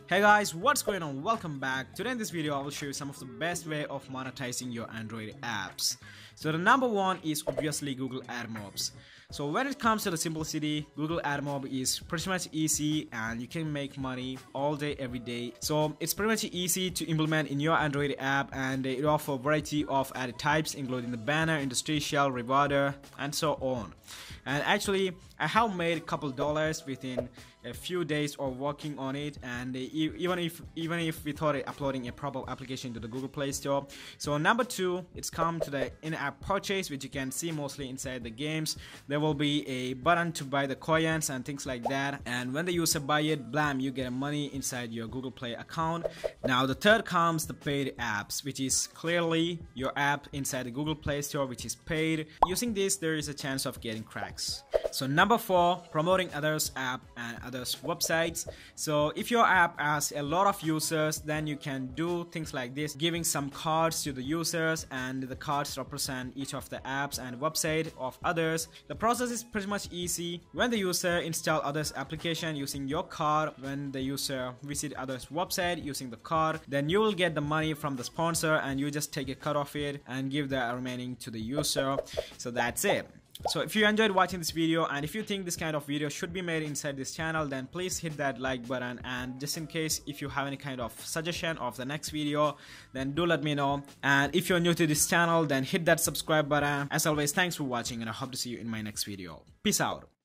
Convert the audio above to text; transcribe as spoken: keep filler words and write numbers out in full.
Hey guys, what's going on? Welcome back. Today in this video I will show you some of the best way of monetizing your Android apps. So the number one is obviously Google AdMobs. So when it comes to the simplicity, Google AdMob is pretty much easy and you can make money all day every day. So it's pretty much easy to implement in your Android app, and it offers a variety of ad types including the banner, interstitial, rewarder, and so on. And actually I have made a couple dollars within a few days of working on it, and even if even if without uploading a proper application to the Google Play Store. So number two, it's come to the in-app purchase, which you can see mostly inside the games. There will be a button to buy the coins and things like that, and when the user buy it, blam, you get money inside your Google Play account. Now the third comes the paid apps, which is clearly your app inside the Google Play Store, which is paid. Using this, there is a chance of getting cracks. So number four, promoting others' app and others' websites. So if your app has a lot of users, then you can do things like this, giving some cards to the users, and the cards represent each of the apps and website of others. The process is pretty much easy. When the user install others' application using your card, when the user visit others' website using the card, then you will get the money from the sponsor, and you just take a cut of it and give the remaining to the user. So that's it. So if you enjoyed watching this video, and if you think this kind of video should be made inside this channel, then please hit that like button, and just in case if you have any kind of suggestion of the next video, then do let me know. And if you're new to this channel, then hit that subscribe button. As always, thanks for watching, and I hope to see you in my next video. Peace out.